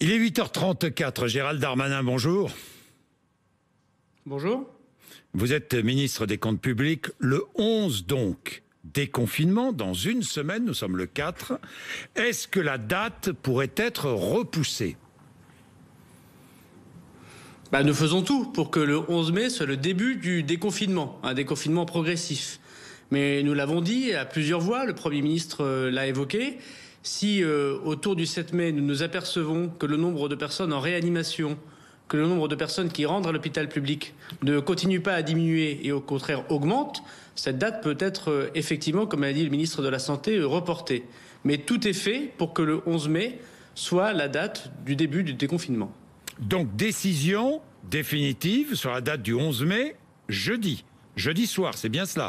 Il est 8h34. Gérald Darmanin, bonjour. Bonjour. Vous êtes ministre des Comptes publics. Le 11 donc, déconfinement, dans une semaine, nous sommes le 4. Est-ce que la date pourrait être repoussée ? Nous faisons tout pour que le 11 mai soit le début du déconfinement, un déconfinement progressif. Mais nous l'avons dit à plusieurs voix, le Premier ministre l'a évoqué, si autour du 7 mai nous nous apercevons que le nombre de personnes en réanimation, que le nombre de personnes qui rentrent à l'hôpital public ne continue pas à diminuer et au contraire augmente, cette date peut être effectivement, comme a dit le ministre de la Santé, reportée. Mais tout est fait pour que le 11 mai soit la date du début du déconfinement. Donc décision définitive sur la date du 11 mai, jeudi soir, c'est bien cela ?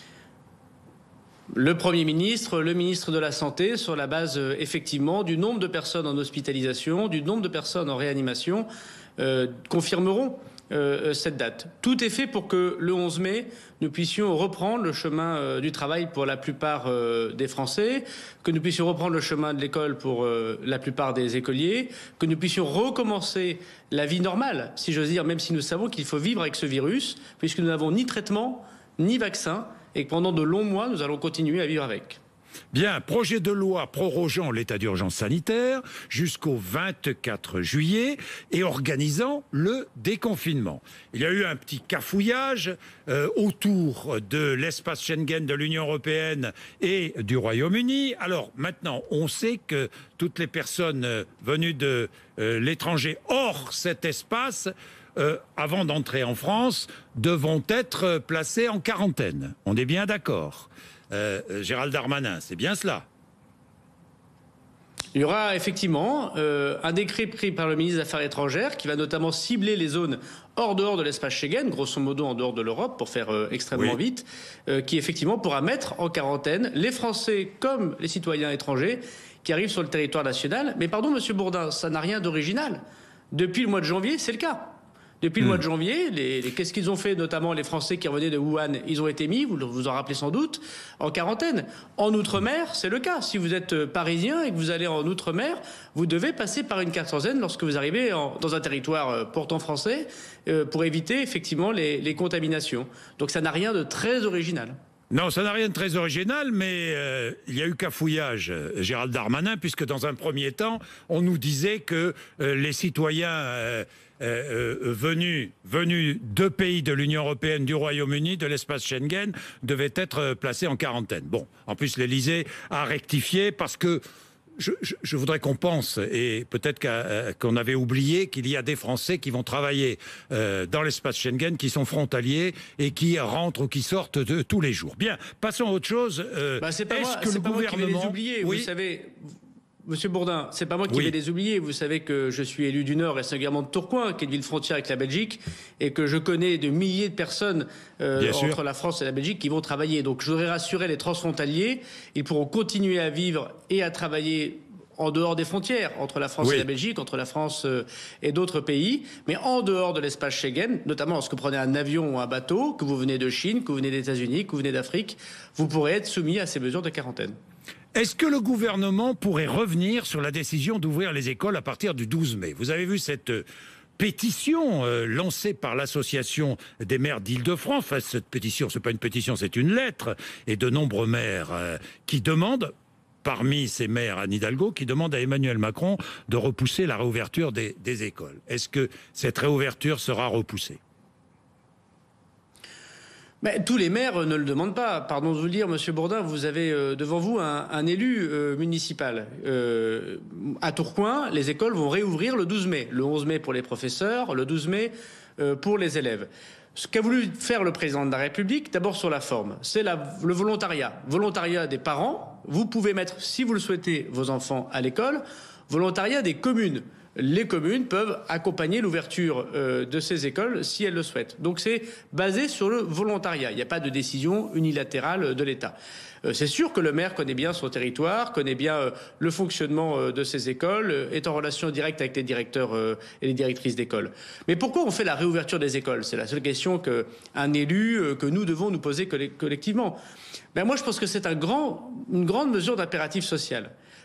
Le Premier ministre, le ministre de la Santé, sur la base effectivement du nombre de personnes en hospitalisation, du nombre de personnes en réanimation, confirmeront cette date. Tout est fait pour que le 11 mai, nous puissions reprendre le chemin du travail pour la plupart des Français, que nous puissions reprendre le chemin de l'école pour la plupart des écoliers, que nous puissions recommencer la vie normale, si j'ose dire, même si nous savons qu'il faut vivre avec ce virus, puisque nous n'avons ni traitement, ni vaccin, et que pendant de longs mois, nous allons continuer à vivre avec. Bien, projet de loi prorogeant l'état d'urgence sanitaire jusqu'au 24 juillet et organisant le déconfinement. Il y a eu un petit cafouillage autour de l'espace Schengen de l'Union européenne et du Royaume-Uni. Alors maintenant, on sait que toutes les personnes venues de l'étranger hors cet espace avant d'entrer en France, devront être placés en quarantaine. On est bien d'accord. Gérald Darmanin, c'est bien cela. Il y aura effectivement un décret pris par le ministre des Affaires étrangères qui va notamment cibler les zones dehors de l'espace Schengen, grosso modo en dehors de l'Europe, pour faire extrêmement vite, qui effectivement pourra mettre en quarantaine les Français comme les citoyens étrangers qui arrivent sur le territoire national. Mais pardon, Monsieur Bourdin, ça n'a rien d'original. Depuis le mois de janvier, c'est le cas. Depuis le mois de janvier, qu'est-ce qu'ils ont fait, notamment les Français qui revenaient de Wuhan? Ils ont été mis, vous vous en rappelez sans doute, en quarantaine. En Outre-mer, c'est le cas. Si vous êtes parisien et que vous allez en Outre-mer, vous devez passer par une quarantaine lorsque vous arrivez dans un territoire pourtant français pour éviter effectivement les contaminations. Donc ça n'a rien de très original. Non, ça n'a rien de très original, mais il y a eu cafouillage, Gérald Darmanin, puisque dans un premier temps, on nous disait que les citoyens venus de pays de l'Union européenne, du Royaume-Uni, de l'espace Schengen, devaient être placés en quarantaine. Bon, en plus, l'Élysée a rectifié parce que je voudrais qu'on pense, et peut-être qu'on avait oublié qu'il y a des Français qui vont travailler dans l'espace Schengen, qui sont frontaliers et qui rentrent ou qui sortent tous les jours. Bien, passons à autre chose. C'est pas moi qui vais les oublier, vous savez. Monsieur Bourdin, c'est pas moi qui vais les oublier. Vous savez que je suis élu du Nord et singulièrement de Tourcoing, qui est une ville frontière avec la Belgique, et que je connais de milliers de personnes entre la France et la Belgique qui vont travailler. Donc je voudrais rassurer les transfrontaliers, ils pourront continuer à vivre et à travailler en dehors des frontières, entre la France et la Belgique, entre la France et d'autres pays, mais en dehors de l'espace Schengen, notamment lorsque vous prenez un avion ou un bateau, que vous venez de Chine, que vous venez des États-Unis, que vous venez d'Afrique, vous pourrez être soumis à ces mesures de quarantaine. Est-ce que le gouvernement pourrait revenir sur la décision d'ouvrir les écoles à partir du 12 mai ? Vous avez vu cette pétition lancée par l'association des maires d'Île-de-France. Enfin, cette pétition, c'est pas une pétition, c'est une lettre, et de nombreux maires qui demandent, parmi ces maires, Anne Hidalgo, qui demande à Emmanuel Macron de repousser la réouverture des écoles. Est-ce que cette réouverture sera repoussée ? Mais tous les maires ne le demandent pas. Pardon de vous le dire, Monsieur Bourdin, vous avez devant vous un élu municipal. À Tourcoing, les écoles vont réouvrir le 12 mai. Le 11 mai pour les professeurs, le 12 mai pour les élèves. Ce qu'a voulu faire le président de la République, d'abord sur la forme, c'est le volontariat. Volontariat des parents. Vous pouvez mettre, si vous le souhaitez, vos enfants à l'école. Volontariat des communes. Les communes peuvent accompagner l'ouverture de ces écoles si elles le souhaitent. Donc c'est basé sur le volontariat. Il n'y a pas de décision unilatérale de l'État. C'est sûr que le maire connaît bien son territoire, connaît bien le fonctionnement de ces écoles, est en relation directe avec les directeurs et les directrices d'école. Mais pourquoi on fait la réouverture des écoles? C'est la seule question qu'un élu, que nous devons nous poser collectivement. Moi, je pense que c'est une grande mesure d'impératif social.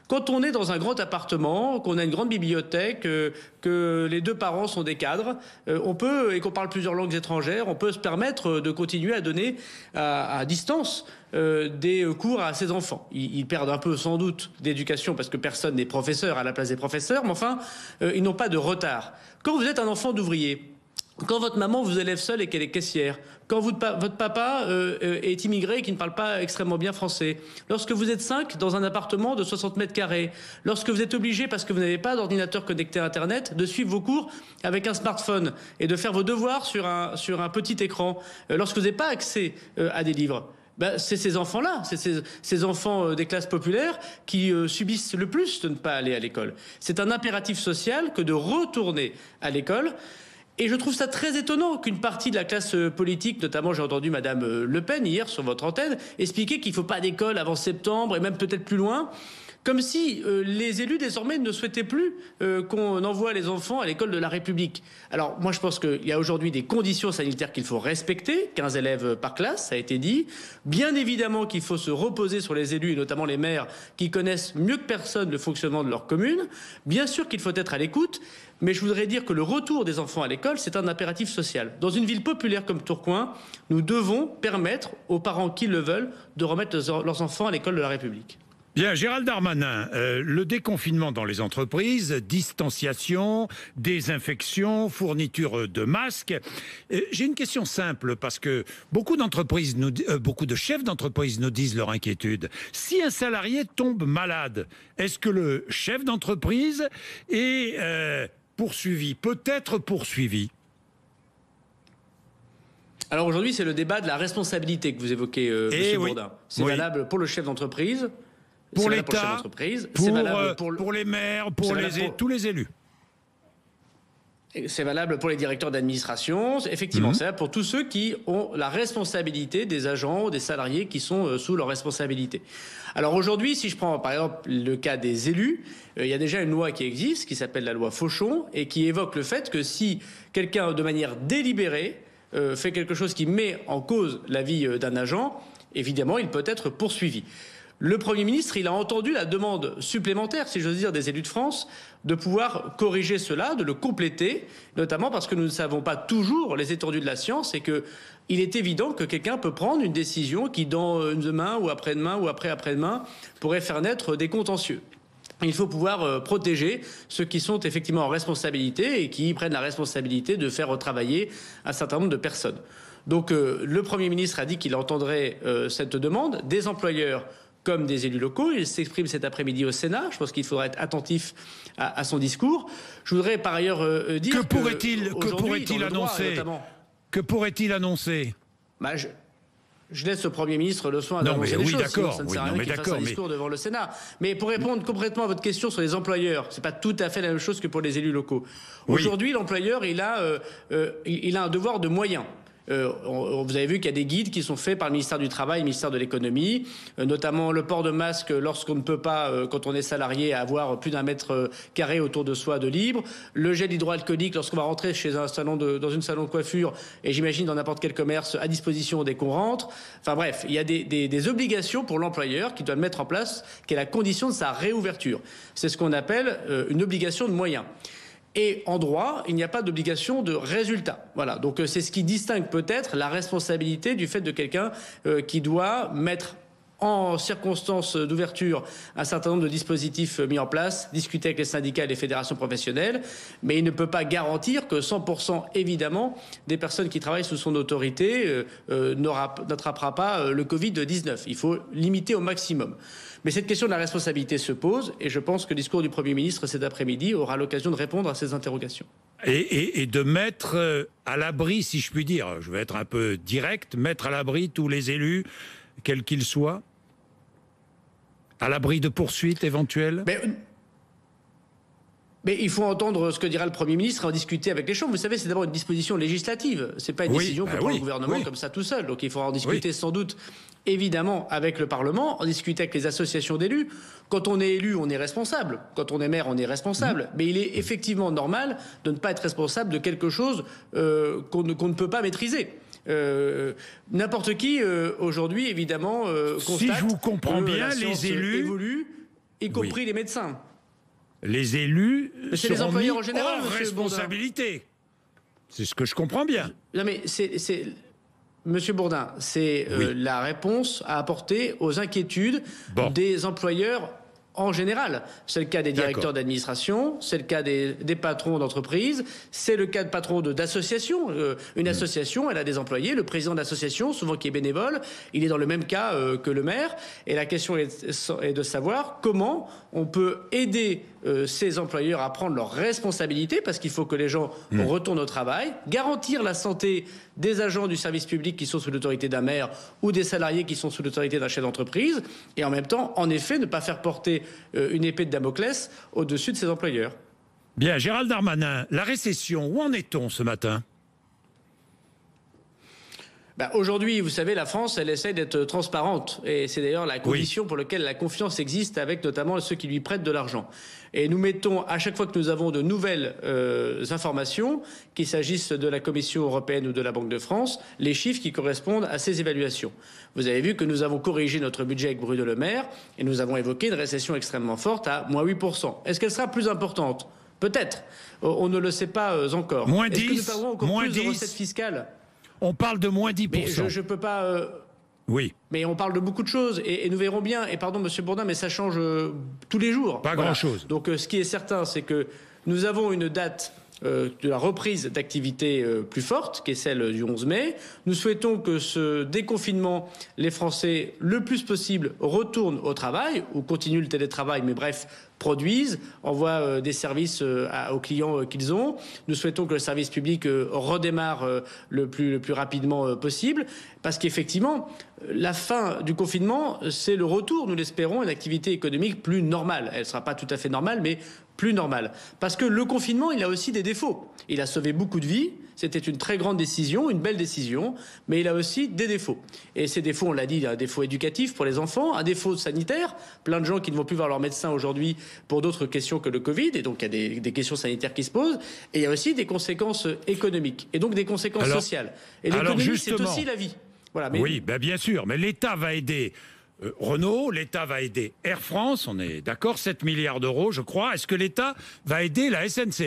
Quand on est dans un grand appartement, qu'on a une grande bibliothèque, que les deux parents sont des cadres, on peut, et qu'on parle plusieurs langues étrangères, on peut se permettre de continuer à donner à distance des cours à ses enfants. Ils perdent un peu sans doute d'éducation parce que personne n'est professeur à la place des professeurs, mais enfin, ils n'ont pas de retard. Quand vous êtes un enfant d'ouvrier, quand votre maman vous élève seule et qu'elle est caissière, quand votre papa est immigré et qui ne parle pas extrêmement bien français, lorsque vous êtes 5 dans un appartement de 60 mètres carrés, lorsque vous êtes obligé, parce que vous n'avez pas d'ordinateur connecté à Internet, de suivre vos cours avec un smartphone et de faire vos devoirs sur un petit écran, lorsque vous n'avez pas accès à des livres, c'est ces enfants-là, c'est ces enfants des classes populaires qui subissent le plus de ne pas aller à l'école. C'est un impératif social que de retourner à l'école. Et je trouve ça très étonnant qu'une partie de la classe politique, notamment j'ai entendu Madame Le Pen hier sur votre antenne, expliquer qu'il ne faut pas d'école avant septembre et même peut-être plus loin, comme si les élus désormais ne souhaitaient plus qu'on envoie les enfants à l'école de la République. Alors moi je pense qu'il y a aujourd'hui des conditions sanitaires qu'il faut respecter, 15 élèves par classe, ça a été dit. Bien évidemment qu'il faut se reposer sur les élus et notamment les maires qui connaissent mieux que personne le fonctionnement de leur commune. Bien sûr qu'il faut être à l'écoute. Mais je voudrais dire que le retour des enfants à l'école, c'est un impératif social. Dans une ville populaire comme Tourcoing, nous devons permettre aux parents qui le veulent de remettre leurs enfants à l'école de la République. Bien, Gérald Darmanin, le déconfinement dans les entreprises, distanciation, désinfection, fourniture de masques. J'ai une question simple parce que beaucoup d'entreprises, beaucoup de chefs d'entreprise nous disent leur inquiétude. Si un salarié tombe malade, est-ce que le chef d'entreprise est poursuivi, peut-être poursuivi? Alors aujourd'hui, c'est le débat de la responsabilité que vous évoquez, M. Bourdin. C'est valable pour le chef d'entreprise, pour l'État, pour les maires, pour tous les élus. C'est valable pour les directeurs d'administration, effectivement, c'est valable pour tous ceux qui ont la responsabilité des agents, des salariés qui sont sous leur responsabilité. Alors aujourd'hui, si je prends par exemple le cas des élus, il y a déjà une loi qui existe, qui s'appelle la loi Fauchon, et qui évoque le fait que si quelqu'un, de manière délibérée, fait quelque chose qui met en cause la vie d'un agent, évidemment, il peut être poursuivi. Le Premier ministre, il a entendu la demande supplémentaire, si j'ose dire, des élus de France, de pouvoir corriger cela, de le compléter, notamment parce que nous ne savons pas toujours les étendues de la science et que il est évident que quelqu'un peut prendre une décision qui, dans demain ou après-demain ou après-après-demain, pourrait faire naître des contentieux. Il faut pouvoir protéger ceux qui sont effectivement en responsabilité et qui prennent la responsabilité de faire travailler un certain nombre de personnes. Donc le Premier ministre a dit qu'il entendrait cette demande des employeurs comme des élus locaux. Il s'exprime cet après-midi au Sénat. Je pense qu'il faudra être attentif à son discours. Je voudrais par ailleurs dire que pourrait-il annoncer Que pourrait-il annoncer Je laisse le Premier ministre le soin d'annoncer les choses, sinon ça ne sert à rien qu'il fasse un discours devant le Sénat. Mais pour répondre complètement à votre question sur les employeurs, c'est pas tout à fait la même chose que pour les élus locaux. Aujourd'hui, l'employeur, il a un devoir de moyens. Vous avez vu qu'il y a des guides qui sont faits par le ministère du Travail et le ministère de l'Économie, notamment le port de masque lorsqu'on ne peut pas, quand on est salarié, avoir plus d'1 mètre carré autour de soi de libre, le gel hydroalcoolique lorsqu'on va rentrer chez dans une salon de coiffure, et j'imagine dans n'importe quel commerce, à disposition dès qu'on rentre. Enfin bref, il y a des obligations pour l'employeur qui doit mettre en place, qui est la condition de sa réouverture. C'est ce qu'on appelle une obligation de moyens. Et en droit, il n'y a pas d'obligation de résultat. Voilà. Donc c'est ce qui distingue peut-être la responsabilité du fait de quelqu'un qui doit mettre en circonstances d'ouverture un certain nombre de dispositifs mis en place, discuter avec les syndicats et les fédérations professionnelles, mais il ne peut pas garantir que 100% évidemment des personnes qui travaillent sous son autorité n'attrapera pas le Covid-19. Il faut limiter au maximum. Mais cette question de la responsabilité se pose et je pense que le discours du Premier ministre cet après-midi aura l'occasion de répondre à ces interrogations. Et de mettre à l'abri, si je puis dire, je vais être un peu direct, mettre à l'abri tous les élus, quels qu'ils soient, à l'abri de poursuites éventuelles. Mais il faut entendre ce que dira le Premier ministre et en discuter avec les chambres. Vous savez, c'est d'abord une disposition législative. C'est pas une décision que prend le gouvernement comme ça tout seul. Donc il faudra en discuter sans doute, évidemment, avec le Parlement, en discuter avec les associations d'élus. Quand on est élu, on est responsable. Quand on est maire, on est responsable. Mais il est effectivement normal de ne pas être responsable de quelque chose qu'on ne peut pas maîtriser. N'importe qui, aujourd'hui, évidemment, constate si je vous comprends bien, les élus évoluent. y compris les médecins. Les élus c'est les seront mis employeurs en général, hors monsieur responsabilité. C'est ce que je comprends bien. Non mais Monsieur Bourdin, c'est la réponse à apporter aux inquiétudes des employeurs en général. C'est le cas des directeurs d'administration, c'est le cas des patrons d'entreprise, c'est le cas de patrons d'associations. Une association, elle a des employés. Le président de l'association, souvent qui est bénévole, il est dans le même cas que le maire. Et la question est de savoir comment on peut aider ces employeurs à prendre leurs responsabilités, parce qu'il faut que les gens retournent au travail, garantir la santé des agents du service public qui sont sous l'autorité d'un maire ou des salariés qui sont sous l'autorité d'un chef d'entreprise, et en même temps, en effet, ne pas faire porter une épée de Damoclès au-dessus de ses employeurs. Bien, Gérald Darmanin, la récession, où en est-on ce matin ? Aujourd'hui, vous savez, la France, elle essaie d'être transparente. Et c'est d'ailleurs la condition pour laquelle la confiance existe avec notamment ceux qui lui prêtent de l'argent. Et nous mettons, à chaque fois que nous avons de nouvelles informations, qu'il s'agisse de la Commission européenne ou de la Banque de France, les chiffres qui correspondent à ces évaluations. Vous avez vu que nous avons corrigé notre budget avec Bruno Le Maire et nous avons évoqué une récession extrêmement forte à moins 8%. Est-ce qu'elle sera plus importante ? Peut-être. On ne le sait pas encore. Moins 10, est-ce que nous perdrons encore plus 10. de recettes fiscales ? On parle de moins 10%. Mais je peux pas... Oui. Mais on parle de beaucoup de choses et nous verrons bien. Et pardon, Monsieur Bourdin, mais ça change tous les jours. Pas grand-chose. Donc ce qui est certain, c'est que nous avons une date de la reprise d'activité plus forte, qui est celle du 11 mai. Nous souhaitons que ce déconfinement, les Français, le plus possible, retournent au travail, ou continuent le télétravail, mais bref, produisent, envoient des services aux clients qu'ils ont. Nous souhaitons que le service public redémarre le plus rapidement possible, parce qu'effectivement, la fin du confinement, c'est le retour, nous l'espérons, à une activité économique plus normale. Elle ne sera pas tout à fait normale, mais plus normale. Parce que le confinement, il a aussi des défauts. Il a sauvé beaucoup de vies. C'était une très grande décision, une belle décision, mais il a aussi des défauts. Et ces défauts, on l'a dit, il y a un défaut éducatif pour les enfants, un défaut sanitaire, plein de gens qui ne vont plus voir leur médecin aujourd'hui pour d'autres questions que le Covid, et donc il y a des questions sanitaires qui se posent, et il y a aussi des conséquences économiques, et donc des conséquences sociales. Et l'économie, c'est aussi la vie. Voilà, mais... Oui, bien sûr, mais l'État va aider Renault, l'État va aider Air France, on est d'accord, 7 milliards d'euros, je crois. Est-ce que l'État va aider la SNCF ?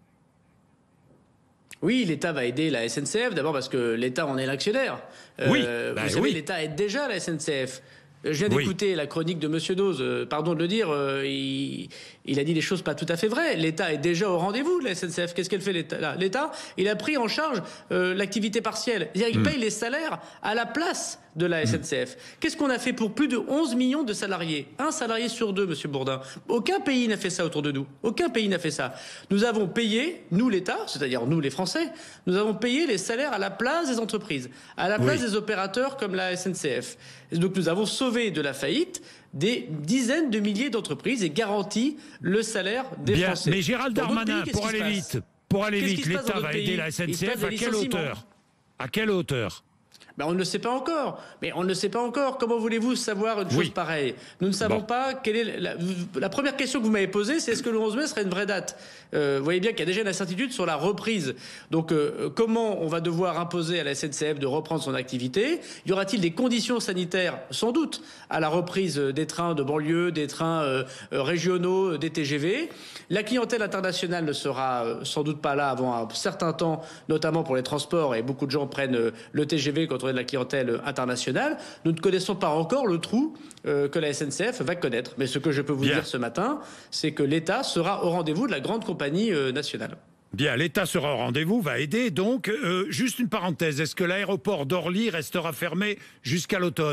Oui, l'État va aider la SNCF, d'abord parce que l'État en est l'actionnaire. Vous savez, l'État aide déjà la SNCF. Je viens d'écouter la chronique de Monsieur Dose. Pardon de le dire, il a dit des choses pas tout à fait vraies. L'État est déjà au rendez-vous de la SNCF. Qu'est-ce qu'elle fait l'État ? L'État, il a pris en charge l'activité partielle. C'est-à-dire, il paye les salaires à la place de la SNCF. Qu'est-ce qu'on a fait pour plus de 11 millions de salariés ? Un salarié sur deux, Monsieur Bourdin. Aucun pays n'a fait ça autour de nous. Aucun pays n'a fait ça. Nous avons payé, nous l'État, c'est-à-dire nous les Français, nous avons payé les salaires à la place des entreprises, à la place des opérateurs comme la SNCF. Et donc nous avons sauvé de la faillite des dizaines de milliers d'entreprises et garanti le salaire des Français. Mais Gérald Darmanin, pour aller vite, l'État va aider la SNCF à quelle hauteur ? À quelle hauteur ? On ne le sait pas encore. Mais on ne le sait pas encore. Comment voulez-vous savoir une chose pareille ? Nous ne savons pas quelle est la première question que vous m'avez posée, c'est est-ce que le 11 mai serait une vraie date ? Vous voyez bien qu'il y a déjà une incertitude sur la reprise. Donc, comment on va devoir imposer à la SNCF de reprendre son activité ? Y aura-t-il des conditions sanitaires ? Sans doute, à la reprise des trains de banlieue, des trains régionaux, des TGV. La clientèle internationale ne sera sans doute pas là avant un certain temps, notamment pour les transports, et beaucoup de gens prennent le TGV quand on est de la clientèle internationale. Nous ne connaissons pas encore le trou que la SNCF va connaître. Mais ce que je peux vous dire ce matin, c'est que l'État sera au rendez-vous de la grande compagnie nationale. Bien, l'État sera au rendez-vous, va aider. Donc, juste une parenthèse, est-ce que l'aéroport d'Orly restera fermé jusqu'à l'automne ?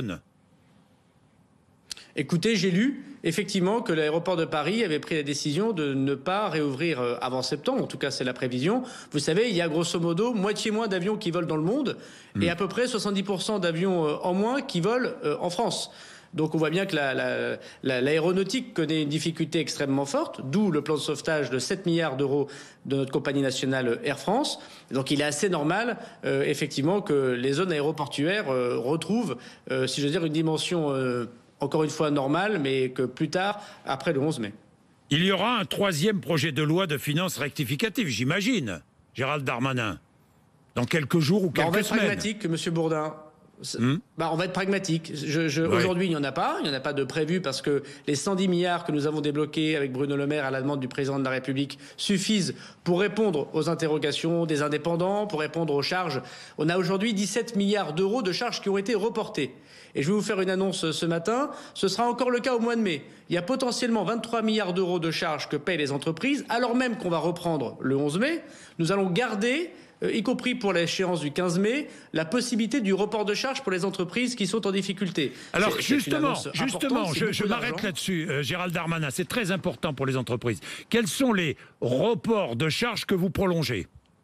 Écoutez, j'ai lu effectivement que l'aéroport de Paris avait pris la décision de ne pas réouvrir avant septembre. En tout cas, c'est la prévision. Vous savez, il y a grosso modo moitié moins d'avions qui volent dans le monde et à peu près 70% d'avions en moins qui volent en France. Donc on voit bien que l'aéronautique connaît une difficulté extrêmement forte, d'où le plan de sauvetage de 7 milliards d'euros de notre compagnie nationale Air France. Donc il est assez normal, effectivement, que les zones aéroportuaires retrouvent, si je veux dire, une dimension... encore une fois normale, mais que plus tard, après le 11 mai. Il y aura un troisième projet de loi de finances rectificative, j'imagine, Gérald Darmanin, dans quelques jours ou quelques semaines. On va être pragmatique, Monsieur Bourdin. On va être pragmatique. Aujourd'hui, il n'y en a pas. Il n'y en a pas de prévu parce que les 110 milliards que nous avons débloqués avec Bruno Le Maire à la demande du président de la République suffisent pour répondre aux interrogations des indépendants, pour répondre aux charges. On a aujourd'hui 17 milliards d'euros de charges qui ont été reportées. Et je vais vous faire une annonce ce matin. Ce sera encore le cas au mois de mai. Il y a potentiellement 23 milliards d'euros de charges que payent les entreprises, alors même qu'on va reprendre le 11 mai. Nous allons garder, y compris pour l'échéance du 15 mai, la possibilité du report de charges pour les entreprises qui sont en difficulté. Alors justement, je m'arrête là-dessus, Gérald Darmanin, c'est très important pour les entreprises. Quels sont les reports de charges que vous prolongez ?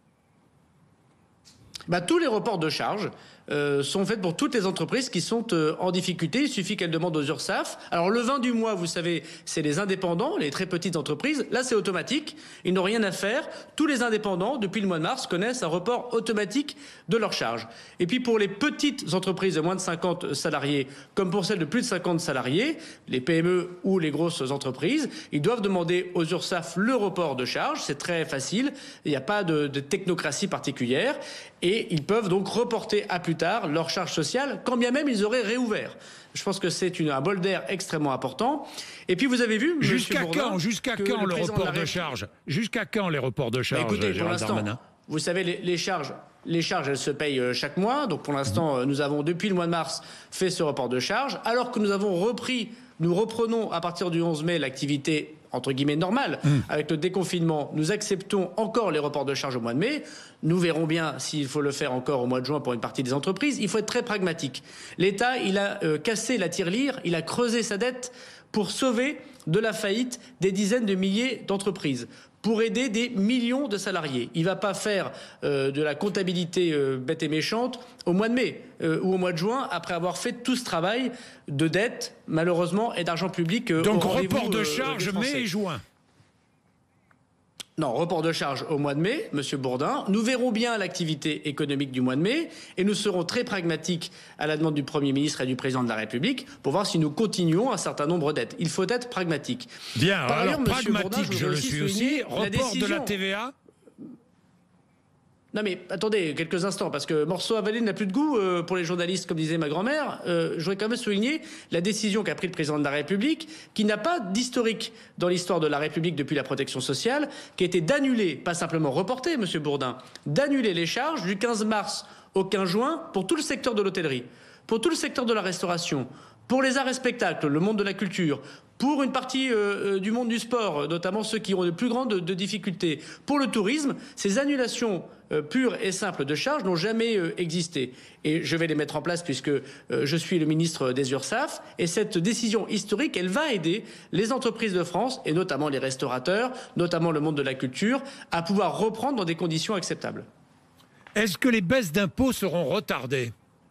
Tous les reports de charges sont faits pour toutes les entreprises qui sont en difficulté. Il suffit qu'elles demandent aux URSSAF. Alors le 20 du mois, vous savez, c'est les indépendants, les très petites entreprises. Là, c'est automatique. Ils n'ont rien à faire. Tous les indépendants, depuis le mois de mars, connaissent un report automatique de leurs charges. Et puis pour les petites entreprises de moins de 50 salariés, comme pour celles de plus de 50 salariés, les PME ou les grosses entreprises, ils doivent demander aux URSSAF le report de charges. C'est très facile. Il n'y a pas de technocratie particulière. Et ils peuvent donc reporter à plus tard leurs charges sociales, quand bien même ils auraient réouvert. Je pense que c'est un bol d'air extrêmement important. Et puis vous avez vu, Jusqu'à quand le report de charges ? Jusqu'à quand les reports de charges, écoutez, pour l'instant, Darmanin ? Vous savez, les charges, elles se payent chaque mois. Donc pour l'instant, nous avons, depuis le mois de mars, fait ce report de charges. Alors que nous reprenons à partir du 11 mai l'activité entre guillemets normale. Avec le déconfinement, nous acceptons encore les reports de charges au mois de mai. Nous verrons bien s'il faut le faire encore au mois de juin pour une partie des entreprises. Il faut être très pragmatique. L'État, il a cassé la tirelire, il a creusé sa dette pour sauver de la faillite des dizaines de milliers d'entreprises, pour aider des millions de salariés. Il ne va pas faire de la comptabilité bête et méchante au mois de mai ou au mois de juin, après avoir fait tout ce travail de dette, malheureusement, et d'argent public. Donc report de charges mai et juin. Non, report de charge au mois de mai, Monsieur Bourdin. Nous verrons bien l'activité économique du mois de mai et nous serons très pragmatiques à la demande du Premier ministre et du Président de la République pour voir si nous continuons un certain nombre d'aides. Il faut être pragmatique. Bien, par ailleurs, pragmatique, je le suis aussi. Report de la TVA ? Non mais attendez quelques instants, parce que morceau avalé n'a plus de goût pour les journalistes, comme disait ma grand-mère. Je voudrais quand même souligner la décision qu'a prise le président de la République, qui n'a pas d'historique dans l'histoire de la République depuis la protection sociale, qui a été d'annuler, pas simplement reporter, Monsieur Bourdin, d'annuler les charges du 15 mars au 15 juin pour tout le secteur de l'hôtellerie, pour tout le secteur de la restauration, pour les arts et spectacles, le monde de la culture, pour une partie du monde du sport, notamment ceux qui ont de plus grandes difficultés, pour le tourisme. Ces annulations pures et simples de charges n'ont jamais existé. Et je vais les mettre en place puisque je suis le ministre des URSSAF. Et cette décision historique, elle va aider les entreprises de France, et notamment les restaurateurs, notamment le monde de la culture, à pouvoir reprendre dans des conditions acceptables. Est-ce que les baisses d'impôts seront retardées ?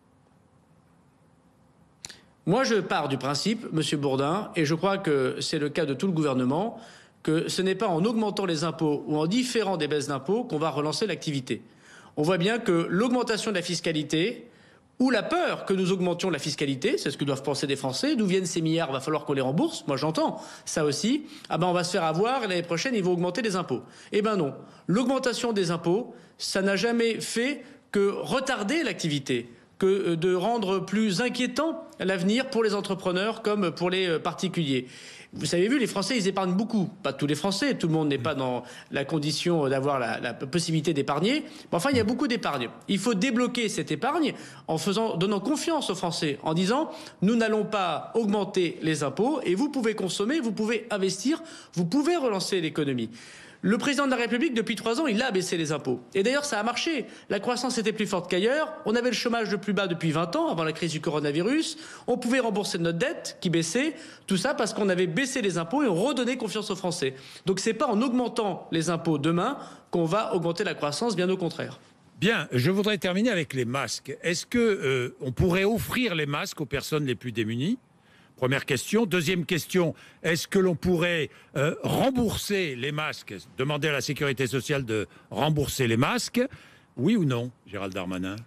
Moi, je pars du principe, Monsieur Bourdin, et je crois que c'est le cas de tout le gouvernement, que ce n'est pas en augmentant les impôts ou en différant des baisses d'impôts qu'on va relancer l'activité. On voit bien que l'augmentation de la fiscalité, ou la peur que nous augmentions la fiscalité, c'est ce que doivent penser des Français, d'où viennent ces milliards, va falloir qu'on les rembourse, moi j'entends ça aussi, on va se faire avoir et l'année prochaine ils vont augmenter les impôts. Eh ben non, l'augmentation des impôts, ça n'a jamais fait que retarder l'activité, que de rendre plus inquiétant l'avenir pour les entrepreneurs comme pour les particuliers. Vous avez vu, les Français, ils épargnent beaucoup. Pas tous les Français, tout le monde n'est pas dans la condition d'avoir la possibilité d'épargner. Mais enfin, il y a beaucoup d'épargne. Il faut débloquer cette épargne en donnant confiance aux Français, en disant « Nous n'allons pas augmenter les impôts et vous pouvez consommer, vous pouvez investir, vous pouvez relancer l'économie ». Le président de la République, depuis 3 ans, il a baissé les impôts. Et d'ailleurs, ça a marché. La croissance était plus forte qu'ailleurs. On avait le chômage le plus bas depuis 20 ans, avant la crise du coronavirus. On pouvait rembourser notre dette qui baissait. Tout ça parce qu'on avait baissé les impôts et on redonnait confiance aux Français. Donc c'est pas en augmentant les impôts demain qu'on va augmenter la croissance, bien au contraire. Bien, je voudrais terminer avec les masques. Est-ce que on pourrait offrir les masques aux personnes les plus démunies ? Première question. Deuxième question, est-ce que l'on pourrait rembourser les masques, demander à la sécurité sociale de rembourser les masques? Oui ou non, Gérald Darmanin?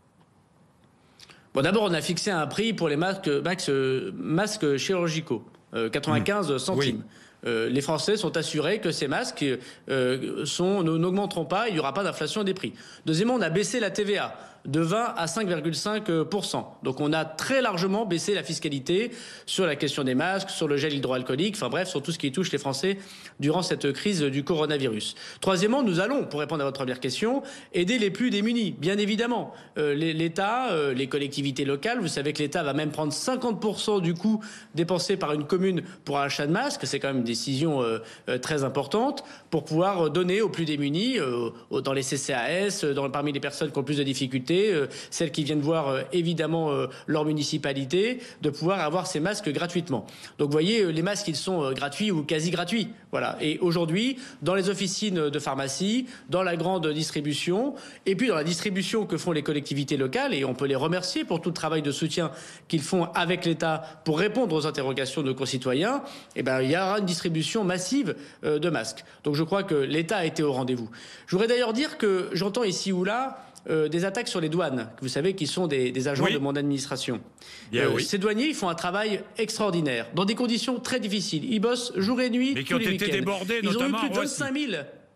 Bon, d'abord, on a fixé un prix pour les masques chirurgicaux, 95 centimes. Oui. Les Français sont assurés que ces masques n'augmenteront pas, il n'y aura pas d'inflation des prix. Deuxièmement, on a baissé la TVA. de 20 à 5,5%. Donc on a très largement baissé la fiscalité sur la question des masques, sur le gel hydroalcoolique, enfin bref, sur tout ce qui touche les Français durant cette crise du coronavirus. Troisièmement, nous allons, pour répondre à votre première question, aider les plus démunis, bien évidemment. L'État, les collectivités locales, vous savez que l'État va même prendre 50% du coût dépensé par une commune pour un achat de masques, c'est quand même une décision très importante, pour pouvoir donner aux plus démunis, dans les CCAS, parmi les personnes qui ont le plus de difficultés, celles qui viennent voir évidemment leur municipalité, de pouvoir avoir ces masques gratuitement. Donc vous voyez, les masques, ils sont gratuits ou quasi gratuits. Voilà. Et aujourd'hui, dans les officines de pharmacie, dans la grande distribution, et puis dans la distribution que font les collectivités locales, et on peut les remercier pour tout le travail de soutien qu'ils font avec l'État pour répondre aux interrogations de nos concitoyens, eh ben, il y aura une distribution massive de masques. Donc je crois que l'État a été au rendez-vous. Je voudrais d'ailleurs dire que j'entends ici ou là des attaques sur les douanes, que vous savez, qui sont des agents de mon administration. Oui. Ces douaniers, ils font un travail extraordinaire, dans des conditions très difficiles. Ils bossent jour et nuit, mais qui ont été débordés, notamment. Ils ont eu plus de 25 000.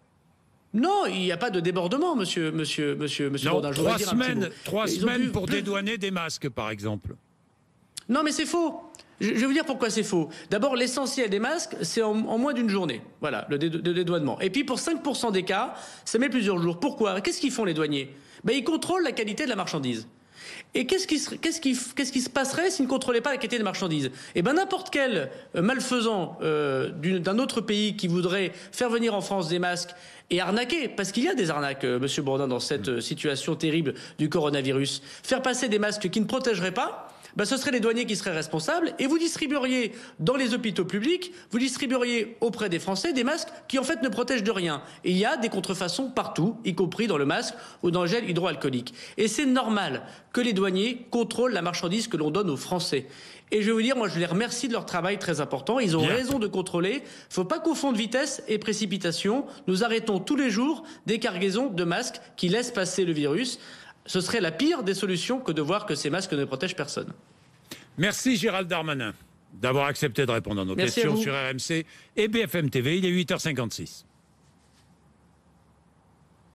Non, il n'y a pas de débordement, monsieur Bourdin. Trois semaines pour dédouaner des masques, par exemple. Non, mais c'est faux. Je vais vous dire pourquoi c'est faux. D'abord, l'essentiel des masques, c'est en moins d'une journée. Voilà, le dédouanement. Et puis, pour 5% des cas, ça met plusieurs jours. Pourquoi? Qu'est-ce qu'ils font, les douaniers? Ils contrôlent la qualité de la marchandise. Et qu'est-ce qui se passerait s'ils ne contrôlaient pas la qualité des marchandises? N'importe quel malfaisant d'un autre pays qui voudrait faire venir en France des masques et arnaquer, parce qu'il y a des arnaques, monsieur Bourdin, dans cette situation terrible du coronavirus, faire passer des masques qui ne protégeraient pas, ce seraient les douaniers qui seraient responsables, et vous distribueriez dans les hôpitaux publics, vous distribueriez auprès des Français des masques qui en fait ne protègent de rien. Et il y a des contrefaçons partout, y compris dans le masque ou dans le gel hydroalcoolique. Et c'est normal que les douaniers contrôlent la marchandise que l'on donne aux Français. Et je vais vous dire, moi je les remercie de leur travail très important. Ils ont raison de contrôler. Il ne faut pas confondre vitesse et précipitation. Nous arrêtons tous les jours des cargaisons de masques qui laissent passer le virus. Ce serait la pire des solutions que de voir que ces masques ne protègent personne. Merci Gérald Darmanin d'avoir accepté de répondre à nos questions sur RMC et BFM TV. Il est 8h56.